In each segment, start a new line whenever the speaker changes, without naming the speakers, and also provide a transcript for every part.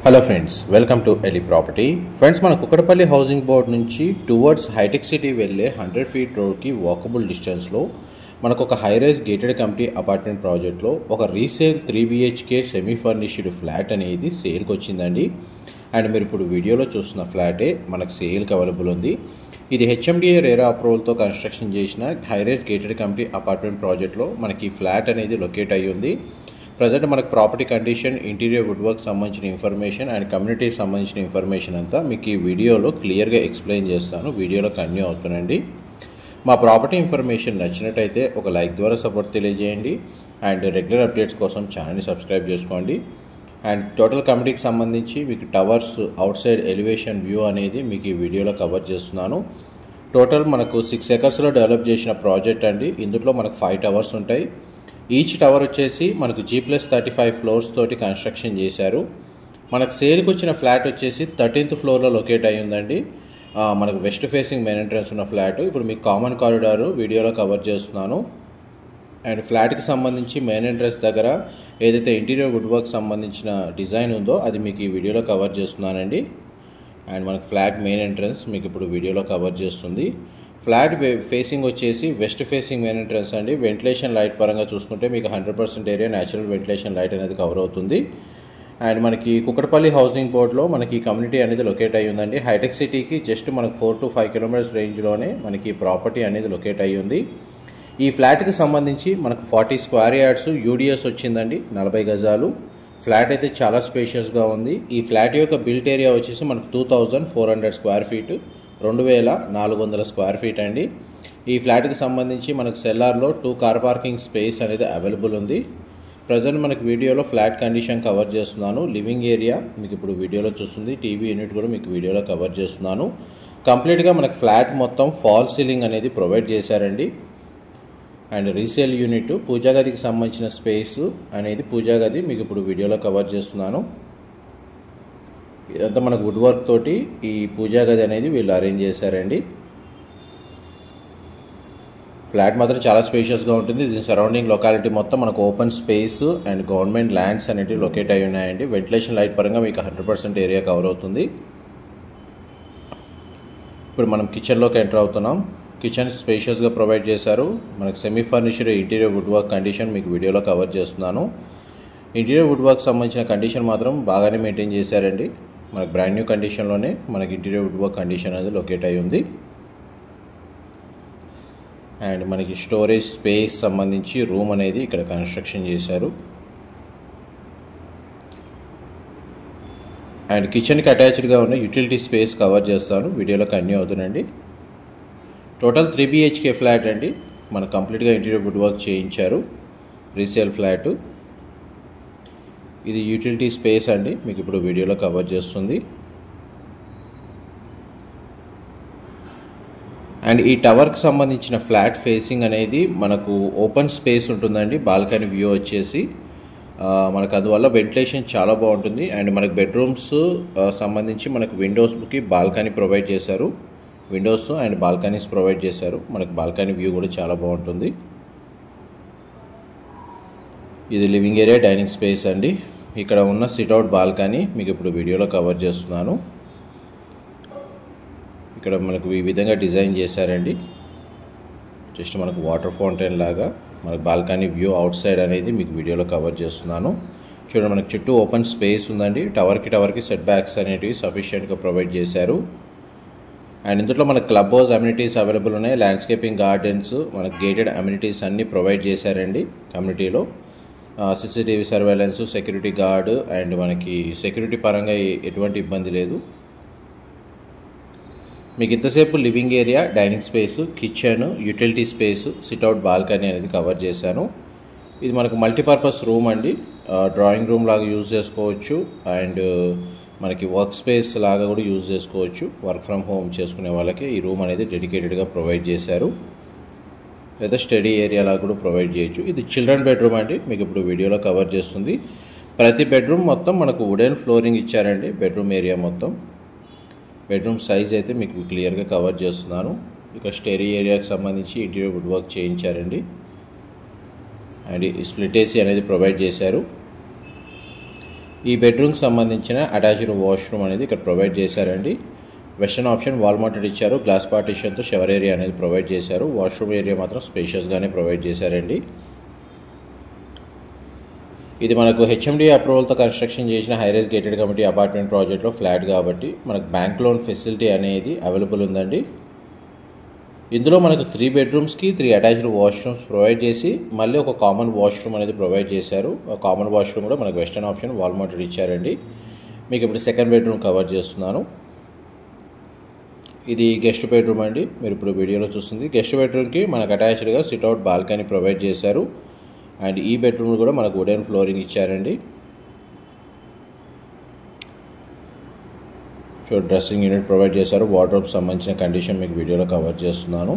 Hello friends, welcome to Eli property. Friends, మన Kukatpally housing board నుంచి towards hitech city వెళ్ళే 100 feet రోడ్కి walkable డిస్టెన్స్లో మనకు ఒక high rise gated community apartment ప్రాజెక్ట్లో ఒక resale 3 BHK semi furnished flat అనేది సేల్కి వచ్చిందండి. అండ్ మీరు ఇప్పుడు వీడియోలో చూస్తున్న ఫ్లాటే మనకు సేల్కి అవైలబుల్ ఉంది. ఇది HMDA రేరా అప్రూవల్తో కన్స్ట్రక్షన్ చేసిన high rise gated community apartment ప్రాజెక్ట్లో మనకి ఈ ఫ్లాట్ అనేది లొకేట్ అయ్యి ఉంది. ప్రజెంట్ మనకు property condition, interior wood work సంబంధించిన ఇన్ఫర్మేషన్ అండ్ కమ్యూనిటీకి సంబంధించిన ఇన్ఫర్మేషన్ అంతా మీకు ఈ వీడియోలో క్లియర్గా ఎక్స్ప్లెయిన్ చేస్తాను. వీడియోలో కంటిన్యూ అవుతుందండి. మా ప్రాపర్టీ ఇన్ఫర్మేషన్ నచ్చినట్టయితే ఒక లైక్ ద్వారా సపోర్ట్ తెలియజేయండి. అండ్ రెగ్యులర్ అప్డేట్స్ కోసం ఛానల్ని సబ్స్క్రైబ్ చేసుకోండి. అండ్ టోటల్ కమ్యూనిటీకి సంబంధించి మీకు towers outside elevation view అనేది మీకు ఈ వీడియోలో కవర్ చేస్తున్నాను. టోటల్ మనకు 6 ఎకర్స్లో డెవలప్ చేసిన ప్రాజెక్ట్ అండి. ఇందులో మనకు 5 టవర్స్ ఉంటాయి. ఈచ్ టవర్ వచ్చేసి మనకు G+35 ఫ్లోర్స్ తోటి కన్స్ట్రక్షన్ చేశారు. మనకు సేల్కి వచ్చిన ఫ్లాట్ వచ్చేసి 13th ఫ్లోర్లో లొకేట్ అయ్యి ఉందండి. మనకు వెస్ట్ ఫేసింగ్ మెయిన్ ఎంట్రన్స్ ఉన్న ఫ్లాట్. ఇప్పుడు మీకు కామన్ కారిడార్ వీడియోలో కవర్ చేస్తున్నాను. అండ్ ఫ్లాట్కి సంబంధించి మెయిన్ ఎంట్రన్స్ దగ్గర ఏదైతే ఇంటీరియర్ వుడ్ వర్క్ సంబంధించిన డిజైన్ ఉందో అది మీకు ఈ వీడియోలో కవర్ చేస్తున్నానండి. అండ్ మనకు ఫ్లాట్ మెయిన్ ఎంట్రన్స్ మీకు ఇప్పుడు వీడియోలో కవర్ చేస్తుంది. ఫ్లాట్ ఫేసింగ్ వచ్చేసి వెస్ట్ ఫేసింగ్ మెయిన్ ఎంట్రన్స్ అండి. వెంటిలేషన్ లైట్ పరంగా చూసుకుంటే మీకు 100% ఏరియా న్యాచురల్ వెంటిలేషన్ లైట్ అనేది కవర్ అవుతుంది. అండ్ మనకి కుక్కడపల్లి హౌసింగ్ బోర్డ్లో మనకి కమ్యూనిటీ అనేది లొకేట్ అయ్యి ఉందండి. హైటెక్ సిటీకి జస్ట్ మనకు 4 to 5 కిలోమీటర్స్ రేంజ్లోనే మనకి ప్రాపర్టీ అనేది లొకేట్ అయ్యి ఉంది. ఈ ఫ్లాట్కి సంబంధించి మనకు 40 స్క్వేర్ యార్డ్స్ UDS వచ్చిందండి, 40 గజాలు. ఫ్లాట్ అయితే చాలా స్పేషియస్గా ఉంది. ఈ ఫ్లాట్ యొక్క బిల్ట్ ఏరియా వచ్చేసి మనకు 2400 స్క్వేర్ ఫీట్, 2400 స్క్వేర్ ఫీట్ అండి. ఈ ఫ్లాట్కి సంబంధించి మనకు సెల్లార్లో 2 కార్ పార్కింగ్ స్పేస్ అనేది అవైలబుల్ ఉంది. ప్రజెంట్ మనకు వీడియోలో ఫ్లాట్ కండిషన్ కవర్ చేస్తున్నాను. లివింగ్ ఏరియా మీకు ఇప్పుడు వీడియోలో చూస్తుంది. టీవీ యూనిట్ కూడా మీకు వీడియోలో కవర్ చేస్తున్నాను. కంప్లీట్గా మనకు ఫ్లాట్ మొత్తం ఫాల్ సీలింగ్ అనేది ప్రొవైడ్ చేశారండి. అండ్ రీసేల్ యూనిట్, పూజా గదికి సంబంధించిన స్పేస్ అనేది పూజా గది మీకు ఇప్పుడు వీడియోలో కవర్ చేస్తున్నాను. ఇదంతా మనకు వుడ్ వర్క్ తోటి ఈ పూజా గది అనేది వీళ్ళు అరేంజ్ చేశారండి. ఫ్లాట్ మాత్రం చాలా స్పేషియస్గా ఉంటుంది. దీని సరౌండింగ్ లొకాలిటీ మొత్తం మనకు open space and government lands అనేవి లొకేట్ అయి ఉన్నాయండి. వెంటిలేషన్ లైట్ పరంగా మీకు 100% ఏరియా కవర్ అవుతుంది. ఇప్పుడు మనం కిచెన్లోకి ఎంటర్ అవుతున్నాం. కిచెన్ స్పేషియస్గా ప్రొవైడ్ చేశారు. మనకు semi furnished interior wood work condition మీకు వీడియోలో కవర్ చేస్తున్నాను. ఇంటీరియర్ వుడ్ వర్క్ సంబంధించిన కండిషన్ మాత్రం బాగానే మెయింటైన్ చేశారండి. మనకు బ్రాండ్ న్యూ కండిషన్లోనే మనకి ఇంటీరియర్ వుడ్ వర్క్ కండిషన్ అనేది లొకేట్ అయి ఉంది. అండ్ మనకి స్టోరేజ్ స్పేస్ సంబంధించి రూమ్ అనేది ఇక్కడ కన్స్ట్రక్షన్ చేశారు. అండ్ కిచెన్కి అటాచ్డ్గా ఉన్న యూటిలిటీ స్పేస్ కవర్ చేస్తాను. వీడియోలో కంటిన్యూ అవుతుందండి. టోటల్ 3 BHK ఫ్లాట్ అండి. మనకు కంప్లీట్గా ఇంటీరియర్ వుడ్ వర్క్ చేయించారు. Resale flat. ఇది యూటిలిటీ స్పేస్ అండి, మీకు ఇప్పుడు వీడియోలో కవర్ చేస్తుంది. అండ్ ఈ టవర్కి సంబంధించిన ఫ్లాట్ ఫేసింగ్ అనేది మనకు ఓపెన్ స్పేస్ ఉంటుందండి. బాల్కనీ వ్యూ వచ్చేసి మనకు అందువల్ల వెంటిలేషన్ చాలా బాగుంటుంది. అండ్ మనకు బెడ్రూమ్స్ సంబంధించి మనకు విండోస్కి బాల్కనీ ప్రొవైడ్ చేశారు. విండోస్ అండ్ బాల్కనీస్ ప్రొవైడ్ చేశారు. మనకు బాల్కనీ వ్యూ కూడా చాలా బాగుంటుంది. ఇది లివింగ్ ఏరియా, డైనింగ్ స్పేస్ అండి. ఇక్కడ ఉన్న సిట్అవుట్ బాల్కనీ మీకు ఇప్పుడు వీడియోలో కవర్ చేస్తున్నాను. ఇక్కడ మనకు ఈ విధంగా డిజైన్ చేశారండి. జస్ట్ మనకు వాటర్ ఫౌంటైన్ లాగా మనకు బాల్కనీ వ్యూ అవుట్ సైడ్ అనేది మీకు వీడియోలో కవర్ చేస్తున్నాను. చూడండి, మనకు చుట్టూ ఓపెన్ స్పేస్ ఉందండి. టవర్కి సెట్ బ్యాక్స్ అనేటివి సఫిషియెంట్గా ప్రొవైడ్ చేశారు. అండ్ ఇందులో మనకు క్లబ్ హౌస్ అమ్యూనిటీస్ అవైలబుల్ ఉన్నాయి. ల్యాండ్స్కేపింగ్ గార్డెన్స్, మనకు గేటెడ్ అమ్యూనిటీస్ అన్నీ ప్రొవైడ్ చేశారండి. కమ్యూనిటీలో CCTV surveillance, security guard and మనకి సెక్యూరిటీ పరంగా ఎటువంటి ఇబ్బంది లేదు. మీకు ఇంతసేపు living area, dining space, kitchen, utility space, sit out balcony అనేది కవర్ చేశాను. ఇది మనకు మల్టీపర్పస్ రూమ్ అండి. డ్రాయింగ్ రూమ్ లాగా యూజ్ చేసుకోవచ్చు. అండ్ మనకి వర్క్ స్పేస్ లాగా కూడా యూజ్ చేసుకోవచ్చు. వర్క్ ఫ్రమ్ హోమ్ చేసుకునే వాళ్ళకి ఈ రూమ్ అనేది డెడికేటెడ్గా ప్రొవైడ్ చేశారు. లేదా స్టడీ ఏరియా లాగా కూడా ప్రొవైడ్ చేయొచ్చు. ఇది చిల్డ్రన్ బెడ్రూమ్ అండి, మీకు ఇప్పుడు వీడియోలో కవర్ చేస్తుంది. ప్రతి బెడ్రూమ్ మొత్తం మనకు వుడెన్ ఫ్లోరింగ్ ఇచ్చారండి. బెడ్రూమ్ ఏరియా మొత్తం, బెడ్రూమ్ సైజ్ అయితే మీకు క్లియర్గా కవర్ చేస్తున్నాను. ఇక స్టడీ ఏరియాకి సంబంధించి ఇంటీరియర్ వుడ్ వర్క్ చేయించారండి. అండ్ స్ప్లిట్ ఏసీ అనేది ప్రొవైడ్ చేశారు. ఈ బెడ్రూమ్కి సంబంధించిన అటాచ్డ్ వాష్రూమ్ అనేది ఇక్కడ ప్రొవైడ్ చేశారండి. వెస్టర్న్ ఆప్షన్ వాల్ మౌంటెడ్ ఇచ్చారు. గ్లాస్ పార్టిషన్తో షవర్ ఏరియా అనేది ప్రొవైడ్ చేశారు. వాష్రూమ్ ఏరియా మాత్రం స్పేషియస్గానే ప్రొవైడ్ చేశారండి. ఇది మనకు హెచ్ఎండి అప్రూవల్తో కన్స్ట్రక్షన్ చేసిన హైరైజ్ గేటెడ్ కమ్యూనిటీ అపార్ట్మెంట్ ప్రాజెక్ట్లో ఫ్లాట్ కాబట్టి మనకు బ్యాంక్ లోన్ ఫెసిలిటీ అనేది అవైలబుల్ ఉందండి. ఇందులో మనకు 3 బెడ్రూమ్స్కి 3 అటాచ్డ్ వాష్రూమ్స్ ప్రొవైడ్ చేసి మళ్ళీ ఒక కామన్ వాష్రూమ్ అనేది ప్రొవైడ్ చేశారు. ఆ కామన్ వాష్రూమ్ కూడా మనకు వెస్టర్న్ ఆప్షన్ వాల్ మౌంటెడ్ ఇచ్చారండి. మీకు ఇప్పుడు సెకండ్ బెడ్రూమ్ కవర్ చేస్తున్నాను. ఇది గెస్ట్ బెడ్రూమ్ అండి. మీరు ఇప్పుడు వీడియోలో చూస్తుంది గెస్ట్ బెడ్రూమ్కి మనకు అటాచ్డ్గా సిట్అవుట్ బాల్కనీ ప్రొవైడ్ చేశారు. అండ్ ఈ బెడ్రూమ్ కూడా మనకు వుడెన్ ఫ్లోరింగ్ ఇచ్చారండి. డ్రెస్సింగ్ యూనిట్ ప్రొవైడ్ చేశారు. వార్డ్రోబ్ సంబంధించిన కండిషన్ మీకు వీడియోలో కవర్ చేస్తున్నాను.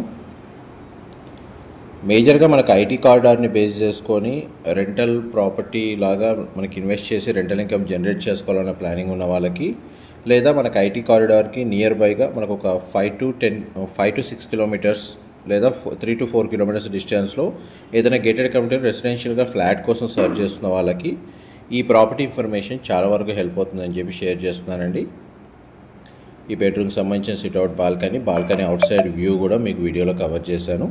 మేజర్గా మనకు ఐటీ కారిడార్ని బేస్ చేసుకొని రెంటల్ ప్రాపర్టీ లాగా మనకి ఇన్వెస్ట్ చేసి రెంటల్ ఇన్కమ్ జనరేట్ చేసుకోవాలన్న ప్లానింగ్ ఉన్న వాళ్ళకి, లేదా మనకు ఐటీ కారిడార్కి నియర్ బైగా మనకు ఒక 5 to 6 కిలోమీటర్స్ లేదా 3 to 4 కిలోమీటర్స్ డిస్టెన్స్లో ఏదైనా గేటెడ్ కమ్యూనిటీ రెసిడెన్షియల్గా ఫ్లాట్ కోసం సర్చ్ చేస్తున్న వాళ్ళకి ఈ ప్రాపర్టీ ఇన్ఫర్మేషన్ చాలా వరకు హెల్ప్ అవుతుందని చెప్పి షేర్ చేస్తున్నానండి. ఈ బెడ్రూమ్కి సంబంధించిన sit out balcony outside view కూడా మీకు వీడియోలో కవర్ చేశాను.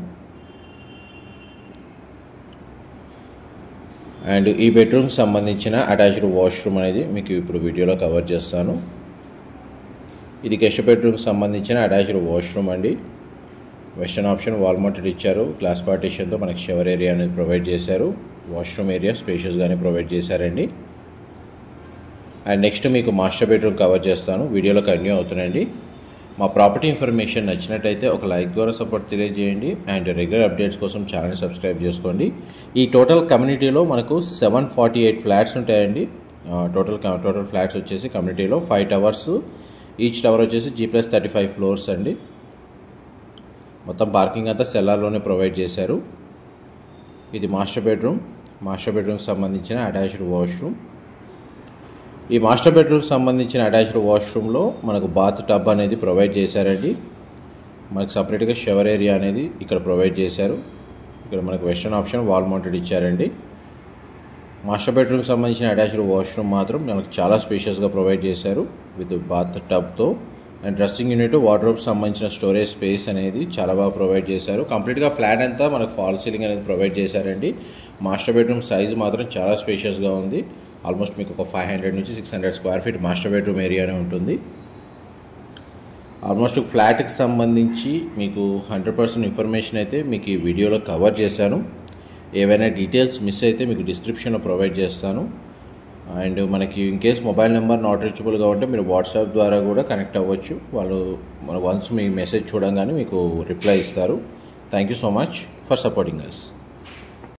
అండ్ ఈ బెడ్రూమ్కి సంబంధించిన అటాచ్డ్ వాష్రూమ్ అనేది మీకు ఇప్పుడు వీడియోలో కవర్ చేస్తాను. ఇది గెస్ట్ బెడ్రూమ్కి సంబంధించిన అటాచ్డ్ వాష్రూమ్ అండి. వెస్టర్న్ ఆప్షన్ వాల్ మౌంటెడ్ ఇచ్చారు. గ్లాస్ పార్టిషన్తో మనకి షవర్ ఏరియా అనేది ప్రొవైడ్ చేశారు. వాష్రూమ్ ఏరియా స్పేషియస్గానే ప్రొవైడ్ చేశారండి. అండ్ నెక్స్ట్ మీకు మాస్టర్ బెడ్రూమ్ కవర్ చేస్తాను. వీడియోలో కంటిన్యూ అవుతుందండి. మా ప్రాపర్టీ ఇన్ఫర్మేషన్ నచ్చినట్టయితే ఒక లైక్ ద్వారా సపోర్ట్ తెలియజేయండి. అండ్ రెగ్యులర్ అప్డేట్స్ కోసం ఛానల్ని సబ్స్క్రైబ్ చేసుకోండి. ఈ టోటల్ కమ్యూనిటీలో మనకు 748 ఫ్లాట్స్ ఉంటాయండి. టోటల్ ఫ్లాట్స్ వచ్చేసి కమ్యూనిటీలో 5 టవర్స్, ఈచ్ టవర్ వచ్చేసి G+35 ఫ్లోర్స్ అండి. మొత్తం పార్కింగ్ అంతా సెల్లార్లోనే ప్రొవైడ్ చేశారు. ఇది మాస్టర్ బెడ్రూమ్కి సంబంధించిన అటాచ్డ్ వాష్రూమ్. ఈ మాస్టర్ బెడ్రూమ్కి సంబంధించిన అటాచ్డ్ వాష్రూమ్లో మనకు బాత్ టబ్ అనేది ప్రొవైడ్ చేశారండి. మనకు సపరేట్గా షవర్ ఏరియా అనేది ఇక్కడ ప్రొవైడ్ చేశారు. ఇక్కడ మనకు వెస్టర్న్ ఆప్షన్ వాల్ మౌంటెడ్ ఇచ్చారండి. మాస్టర్ బెడ్రూమ్కి సంబంధించిన అటాచ్డ్ వాష్రూమ్ మాత్రం మనకు చాలా స్పేషియస్గా ప్రొవైడ్ చేశారు విత్ బాత్ టబ్తో. అండ్ డ్రెస్సింగ్ యూనిట్, వార్డ్రోబ్ సంబంధించిన స్టోరేజ్ స్పేస్ అనేది చాలా బాగా ప్రొవైడ్ చేశారు. కంప్లీట్గా ఫ్లాట్ అంతా మనకు ఫాల్ సీలింగ్ అనేది ప్రొవైడ్ చేశారండి. మాస్టర్ బెడ్రూమ్ సైజ్ మాత్రం చాలా స్పేషియస్గా ఉంది. ఆల్మోస్ట్ మీకు ఒక 500 నుంచి 600 స్క్వేర్ ఫీట్ మాస్టర్ బెడ్రూమ్ ఏరియానే ఉంటుంది. ఆల్మోస్ట్ ఫ్లాట్కి సంబంధించి మీకు 100% ఇన్ఫర్మేషన్ అయితే మీకు ఈ వీడియోలో కవర్ చేశాను. ఏవైనా డీటెయిల్స్ మిస్ అయితే మీకు డిస్క్రిప్షన్లో ప్రొవైడ్ చేస్తాను. అండ్ మనకి in case mobile number not రీచబుల్గా ఉంటే మీరు వాట్సాప్ ద్వారా కూడా కనెక్ట్ అవ్వచ్చు. వాళ్ళు వన్స్ మీ మెసేజ్ చూడంగానే మీకు రిప్లై ఇస్తారు. Thank you so much for supporting us.